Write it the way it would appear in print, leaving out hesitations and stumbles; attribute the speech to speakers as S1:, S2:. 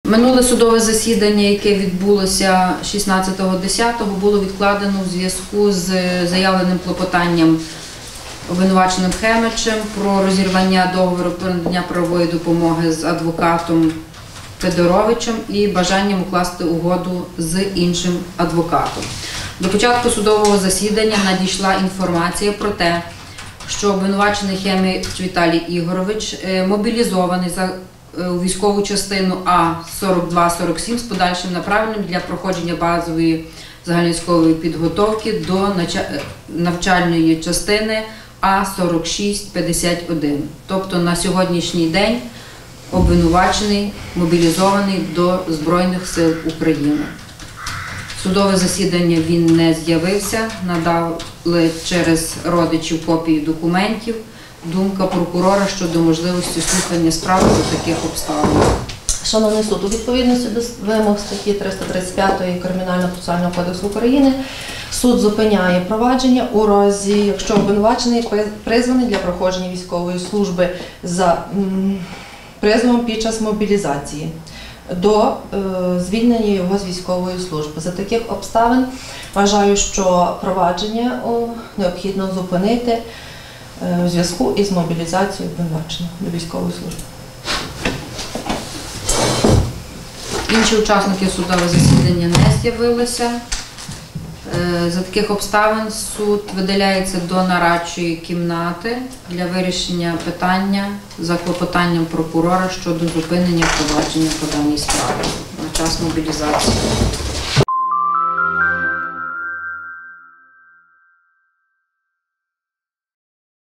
S1: Минуле судове засідання, яке відбулося 16.10, було відкладено у зв'язку з заявленим клопотанням обвинуваченим Хемичем про розірвання договору про надання правової допомоги з адвокатом Федоровичем і бажанням укласти угоду з іншим адвокатом. До початку судового засідання надійшла інформація про те, що обвинувачений Хемич Віталій Ігорович мобілізований у військову частину А-42-47 з подальшим направленням для проходження базової загальновійськової підготовки до навчальної частини А-46-51. Тобто на сьогоднішній день обвинувачений мобілізований до Збройних сил України. Судове засідання він не з'явився, надали через родичів копії документів. Думка прокурора щодо можливості слухання справи до таких обставин.
S2: Шановний суд, у відповідності до вимог статті 335 Кримінально-процесуального кодексу України суд зупиняє провадження у разі, якщо обвинувачений призваний для проходження військової служби за призовом під час мобілізації до звільнення його з військової служби. За таких обставин вважаю, що провадження необхідно зупинити у зв'язку із мобілізацією обвинуваченого до військової служби.
S1: Інші учасники судового засідання не з'явилися. За таких обставин суд видаляється до нарадчої кімнати для вирішення питання за клопотанням прокурора щодо зупинення провадження по даній справі на час мобілізації.